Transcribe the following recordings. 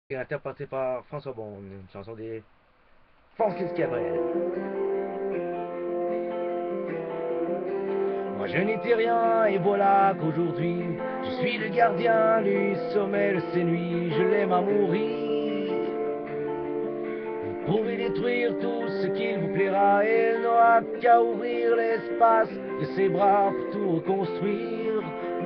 Et interprété par François Bon, une chanson des Francis Cabrel. Moi je n'étais rien et voilà qu'aujourd'hui je suis le gardien du sommet de ces nuits, je l'aime à mourir. Vous pouvez détruire tout ce qu'il vous plaira et il n'aura qu'à ouvrir l'espace de ses bras pour tout reconstruire,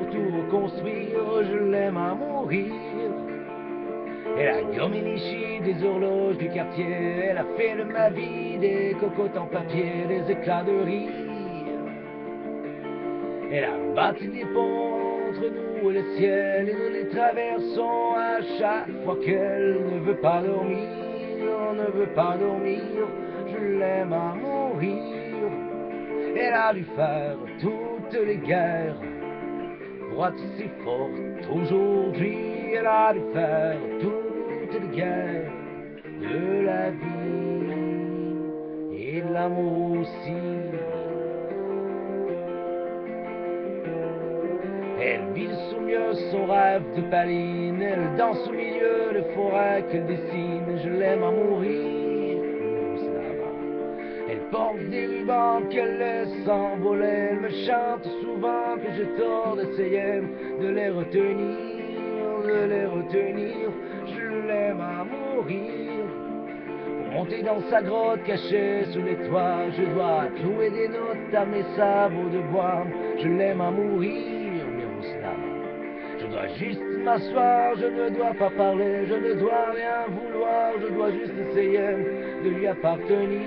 je l'aime à mourir. Elle a gommé les chiffres des horloges du quartier, elle a fait de ma vie des cocottes en papier, des éclats de rire. Elle a bâti des ponts entre nous et le ciel, et nous les traversons à chaque fois qu'elle ne veut pas dormir, je l'aime à mourir. Elle a dû faire toutes les guerres pour être si forte aujourd'hui, elle a dû faire toutes les guerres de la vie et de l'amour aussi. Elle vit sous mieux son rêve de paline, elle danse au milieu de forêts qu'elle dessine, je l'aime à mourir. Elle porte des rubans qu'elle laisse s'envoler, elle me chante souvent que j'ai tort d'essayer de les retenir, je l'aime à mourir. Pour monter dans sa grotte cachée sous les toits, je dois clouer des notes à mes sabots de bois, je l'aime à mourir. Je dois juste m'asseoir, je ne dois pas parler, je ne dois rien vouloir, je dois juste essayer de lui appartenir,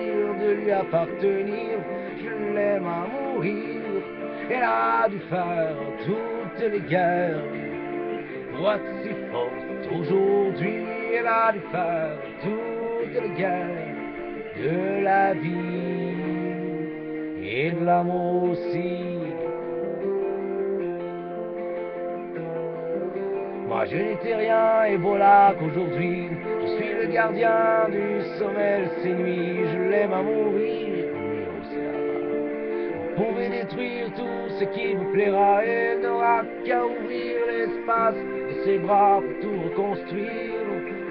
je l'aime à mourir. Elle a dû faire toutes les guerres pour être si forte aujourd'hui, elle a dû faire toutes les guerres de la vie et de l'amour aussi. Moi je n'étais rien et voilà qu'aujourd'hui je suis le gardien du sommet de ces nuits, je l'aime à mourir. Vous pouvez détruire tout ce qui vous plaira et il n'aura qu'à ouvrir l'espace de ses bras pour tout reconstruire,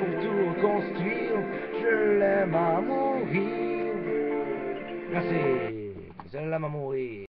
je l'aime à mourir. Merci, je l'aime à mourir.